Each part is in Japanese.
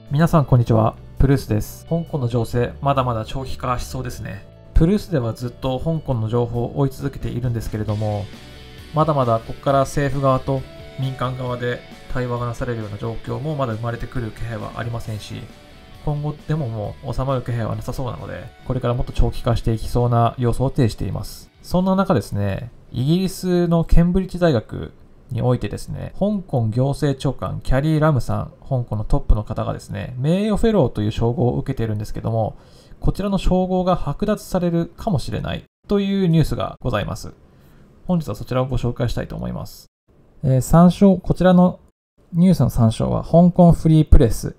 皆さんこんにちは、プルースです。香港の情勢、まだまだ長期化しそうですね。プルースではずっと香港の情報を追い続けているんですけれども、まだまだここから政府側と民間側で対話がなされるような状況もまだ生まれてくる気配はありませんし、今後でももう収まる気配はなさそうなので、これからもっと長期化していきそうな様相を呈しています。そんな中ですね、イギリスのケンブリッジ大学においてですね、香港行政長官キャリー・ラムさん、香港のトップの方がですね、名誉フェローという称号を受けているんですけども、こちらの称号が剥奪されるかもしれないというニュースがございます。本日はそちらをご紹介したいと思います。こちらのニュースの参照は、香港フリープレス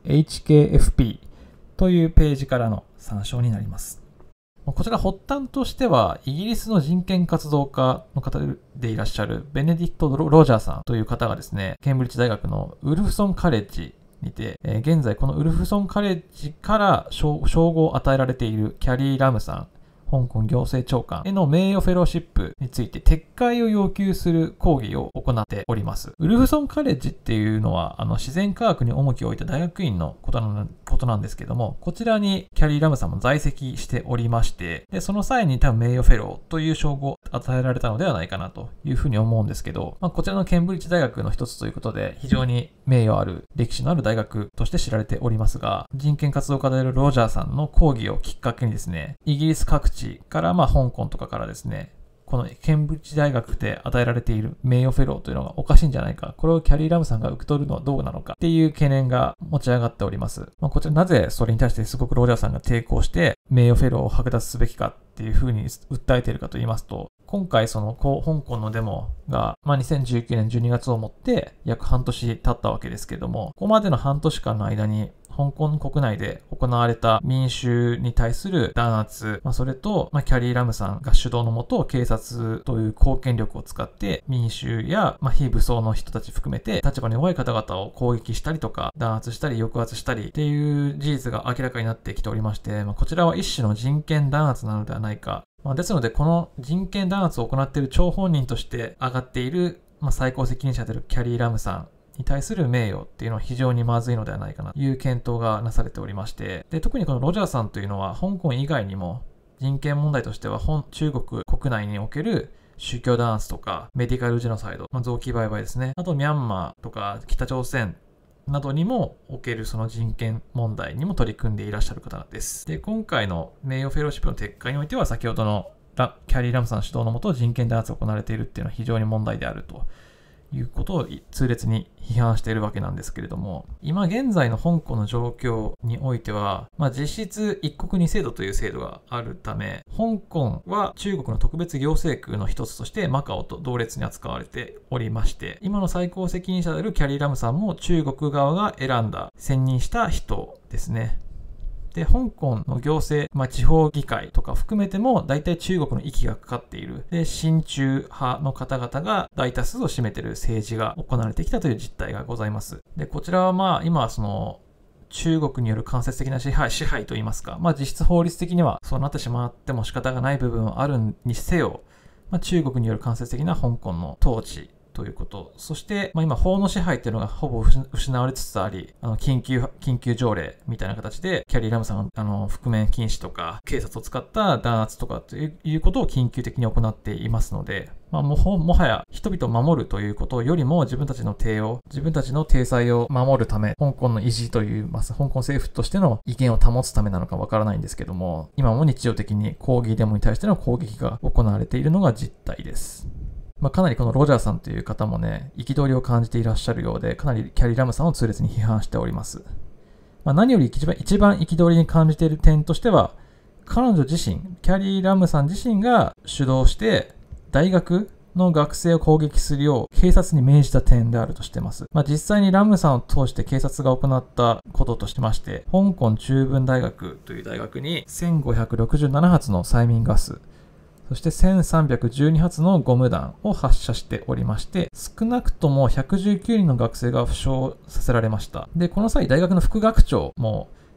HKFP というページからの参照になります。こちら発端としては、イギリスの人権活動家の方でいらっしゃるベネディクト・ロジャーさんという方がですね、ケンブリッジ大学のウルフソンカレッジにて、現在このウルフソンカレッジから称号を与えられているキャリー・ラムさん、香港行政長官への名誉フェローシップについて撤回を要求する抗議を行っております。ウルフソンカレッジっていうのは自然科学に重きを置いた大学院のことなんですけども、こちらにキャリー・ラムさんも在籍しておりまして、でその際に多分名誉フェローという称号を与えられたのではないかなというふうに思うんですけど、こちらのケンブリッジ大学の一つということで非常に名誉ある歴史のある大学として知られておりますが、人権活動家であるロジャーさんの抗議をきっかけにですね、イギリス各地から香港とかからですね、このケンブリッジ大学で与えられている名誉フェローというのがおかしいんじゃないか、これをキャリー・ラムさんが受け取るのはどうなのかっていう懸念が持ち上がっております。こちらなぜそれに対してすごくロジャーさんが抵抗して名誉フェローを剥奪すべきかっていうふうに訴えているかと言いますと、今回香港のデモが、2019年12月をもって約半年経ったわけですけども、ここまでの半年間の間に香港国内で行われた民衆に対する弾圧、それと、キャリー・ラムさんが主導のもと、警察という公権力を使って民衆や、非武装の人たち含めて立場に弱い方々を攻撃したりとか、弾圧したり抑圧したりっていう事実が明らかになってきておりまして、こちらは一種の人権弾圧なのではないか。ですので、この人権弾圧を行っている張本人として上がっている、最高責任者であるキャリー・ラムさんに対する名誉っていうのは非常にまずいのではないかなという検討がなされておりまして、で特にこのロジャーさんというのは香港以外にも人権問題としては中国国内における宗教弾圧とかメディカルジェノサイド、臓器売買ですね、あとミャンマーとか北朝鮮などにもおけるその人権問題にも取り組んでいらっしゃる方です。で、今回の名誉フェローシップの撤回においては先ほどのキャリー・ラムさん主導のもと人権弾圧が行われているっていうのは非常に問題であるということを痛烈に批判しているわけなんですけれども、今現在の香港の状況においては、実質一国二制度という制度があるため、香港は中国の特別行政区の一つとしてマカオと同列に扱われておりまして、今の最高責任者であるキャリー・ラムさんも中国側が選任した人ですね。で、香港の行政、地方議会とか含めても大体中国の息がかかっている。で、親中派の方々が大多数を占めている政治が行われてきたという実態がございます。で、こちらは今中国による間接的な支配といいますか、実質法律的にはそうなってしまっても仕方がない部分はあるにせよ、中国による間接的な香港の統治ということ。そして、今、法の支配っていうのがほぼ失われつつあり、緊急条例みたいな形で、キャリー・ラムさんが、覆面禁止とか、警察を使った弾圧とかということを緊急的に行っていますので、もはや人々を守るということよりも自分たちの体裁を守るため、香港の維持といいます、香港政府としての威厳を保つためなのかわからないんですけども、今も日常的に抗議デモに対しての攻撃が行われているのが実態です。かなりこのロジャーさんという方もね、憤りを感じていらっしゃるようで、かなりキャリー・ラムさんを痛烈に批判しております。何より一番憤りに感じている点としては、彼女自身、キャリー・ラムさん自身が主導して、大学の学生を攻撃するよう警察に命じた点であるとしています。実際にラムさんを通して警察が行ったこととしまして、香港中文大学という大学に1567発の催眠ガス、そして1312発のゴム弾を発射しておりまして、少なくとも119人の学生が負傷させられました。で、この際大学の副学長も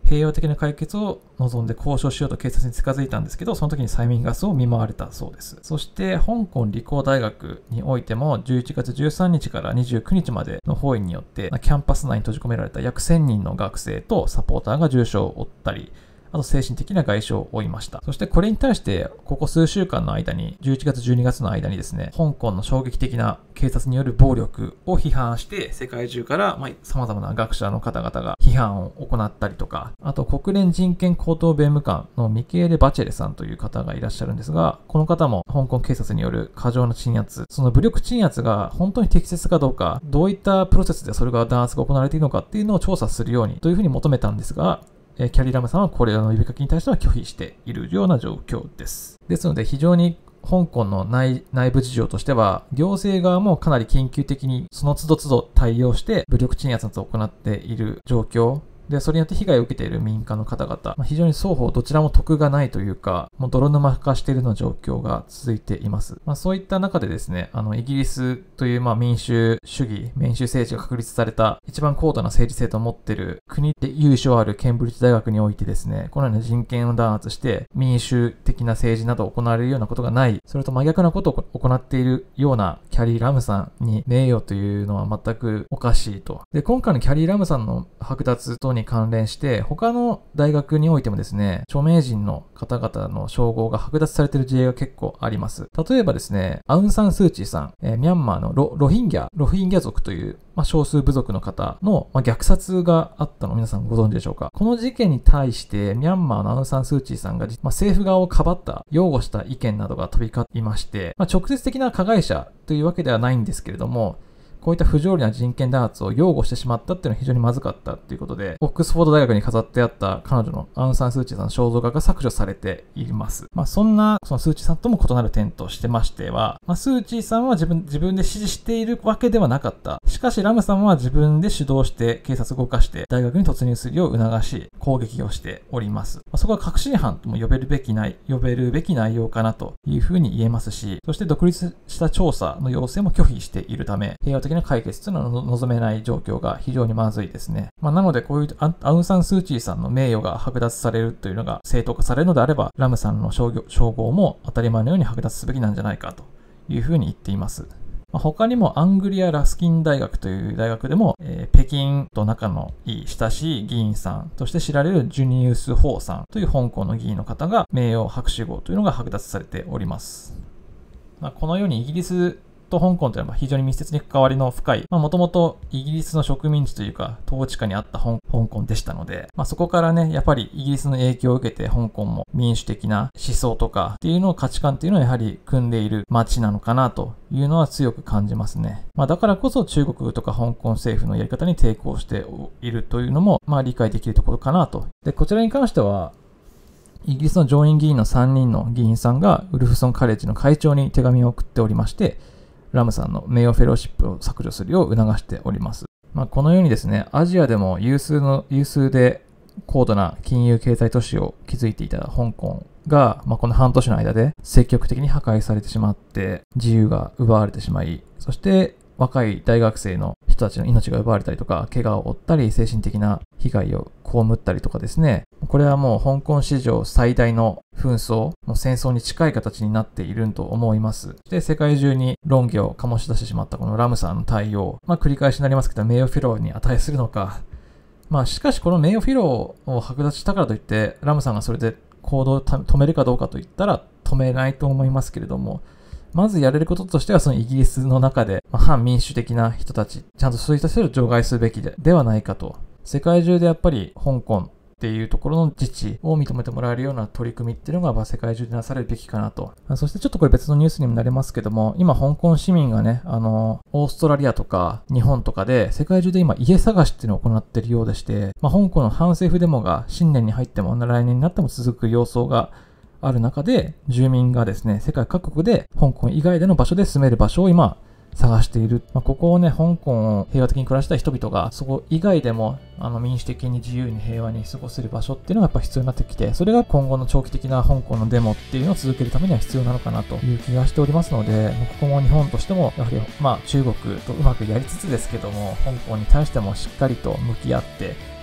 平和的な解決を望んで交渉しようと警察に近づいたんですけど、その時に催眠ガスを見舞われたそうです。そして香港理工大学においても11月13日から29日までの包囲によってキャンパス内に閉じ込められた約1000人の学生とサポーターが重傷を負ったり、あと精神的な外傷を負いました。そしてこれに対して、ここ数週間の間に、11月12月の間にですね、香港の衝撃的な警察による暴力を批判して、世界中から様々な学者の方々が批判を行ったりとか、あと国連人権高等弁務官のミケーレ・バチェレさんという方がいらっしゃるんですが、この方も香港警察による過剰な鎮圧、その武力鎮圧が本当に適切かどうか、どういったプロセスでそれが弾圧が行われているのかっていうのを調査するようにというふうに求めたんですが、キャリー・ラムさんはこれらの呼びかけに対しては拒否しているような状況です。ですので非常に香港の内部事情としては、行政側もかなり緊急的にその都度都度対応して武力鎮圧を行っている状況。で、それによって被害を受けている民間の方々、非常に双方どちらも得がないというか、もう泥沼化しているような状況が続いています。そういった中でですね、イギリスという民主主義、民主政治が確立された一番高度な政治制度を持っている国で由緒あるケンブリッジ大学においてですね、このような人権を弾圧して民主的な政治など行われるようなことがない、それと真逆なことを行っているようなキャリー・ラムさんに名誉というのは全くおかしいと。で、今回のキャリー・ラムさんの剥奪等に関連して、他の大学においてもですね、著名人の方々の称号が剥奪されている事例が結構あります。例えばですね、アウン・サン・スー・チーさん、ミャンマーのロヒンギャ族という、少数部族の方の、虐殺があったのを皆さんご存知でしょうか。この事件に対して、ミャンマーのアウン・サン・スー・チーさんが、政府側をかばった、擁護した意見などが飛び交っていまして、直接的な加害者というわけではないんですけれども、こういった不条理な人権弾圧を擁護してしまったっていうのは非常にまずかったということで、オックスフォード大学に飾ってあった彼女のアウン・サン・スー・チーさんの肖像画が削除されています。そんな、そのスー・チーさんとも異なる点としてましては、スー・チーさんは自分で支持しているわけではなかった。しかし、ラムさんは自分で主導して警察を動かして大学に突入するよう促し、攻撃をしております。そこは確信犯とも呼べるべき内容かなというふうに言えますし、そして独立した調査の要請も拒否しているため、平和的な解決というのは望めない状況が非常にまずいですね。なのでこういうアウン・サン・スー・チーさんの名誉が剥奪されるというのが正当化されるのであれば、ラムさんの称号も当たり前のように剥奪すべきなんじゃないかというふうに言っています。他にもアングリア・ラスキン大学という大学でも、北京と仲のいい親しい議員さんとして知られるジュニウス・ホーさんという香港の議員の方が名誉博士号というのが剥奪されております。このようにイギリスと香港というのは非常に密接に関わりの深い、もともとイギリスの植民地というか統治下にあった香港でしたので、そこからね、やっぱりイギリスの影響を受けて香港も民主的な思想とかっていうのを価値観っていうのをやはり組んでいる街なのかなというのは強く感じますね。だからこそ中国とか香港政府のやり方に抵抗しているというのも理解できるところかなと。で、こちらに関してはイギリスの上院議員の3人の議員さんがウルフソンカレッジの会長に手紙を送っておりまして、ラムさんの名誉フェローシップを削除するよう促しております。このようにですね、アジアでも有数で高度な金融経済都市を築いていた香港が、この半年の間で積極的に破壊されてしまって、自由が奪われてしまい、そして若い大学生の人たちの命が奪われたりとか、怪我を負ったり、精神的な被害を被ったりとかですね。これはもう香港史上最大の紛争、もう戦争に近い形になっていると思います。で、世界中に論議を醸し出してしまったこのラムさんの対応、繰り返しになりますけど、名誉フェローに値するのか。しかしこの名誉フェローを剥奪したからといって、ラムさんがそれで行動を止めるかどうかといったら止めないと思いますけれども、まずやれることとしては、そのイギリスの中で、反民主的な人たち、ちゃんとそういった人を除外すべきではないかと。世界中でやっぱり香港っていうところの自治を認めてもらえるような取り組みっていうのが、世界中でなされるべきかなと。そしてちょっとこれ別のニュースにもなりますけども、今香港市民がね、オーストラリアとか日本とかで世界中で今家探しっていうのを行っているようでして、香港の反政府デモが新年に入っても来年になっても続く様相がある中で、住民がですね、世界各国で香港以外での場所で住める場所を今探している。ここをね、香港を平和的に暮らした人々が、そこ以外でも民主的に自由に平和に過ごせる場所っていうのがやっぱ必要になってきて、それが今後の長期的な香港のデモっていうのを続けるためには必要なのかなという気がしておりますので、ここも日本としてもやはり中国とうまくやりつつですけども、香港に対してもしっかりと向き合って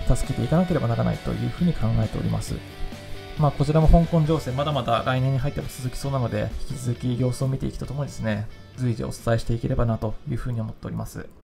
助けていかなければならないというふうに考えております。こちらも香港情勢まだまだ来年に入っても続きそうなので、引き続き様子を見ていくとともにですね、随時お伝えしていければなというふうに思っております。